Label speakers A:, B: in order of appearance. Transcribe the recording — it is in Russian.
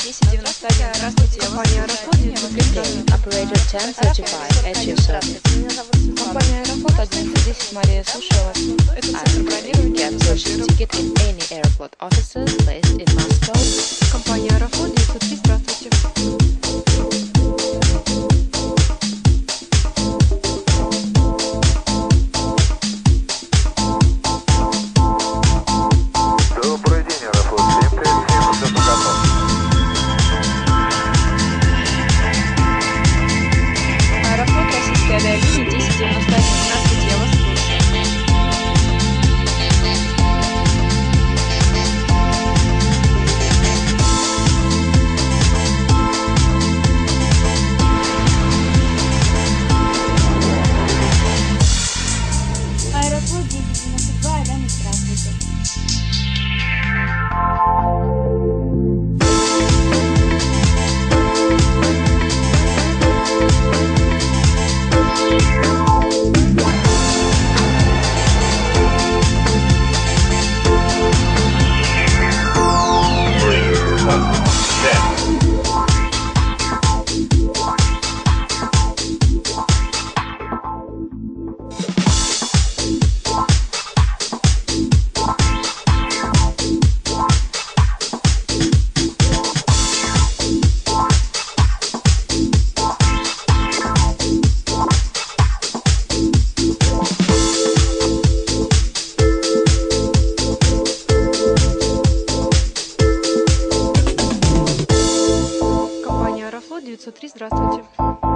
A: 1091. Здравствуйте, компания Аэрофлот 910.
B: Operator 1035 at your service.
A: Компания Аэрофлот 1110, Мария, слушаю вас. Это центр бронирования.
B: Get your ticket in any Aeroflot offices placed in Moscow.
A: Компания Аэрофлот 903, здравствуйте.
C: Добрый день, Аэрофлот 737, все готов.
A: Аэрофлот, российская авиалиния 1091. Здравствуйте, я вас слушаю.
D: Аэрофлот 1092, Алена, здравствуйте.
A: Компания Аэрофлот 903, здравствуйте.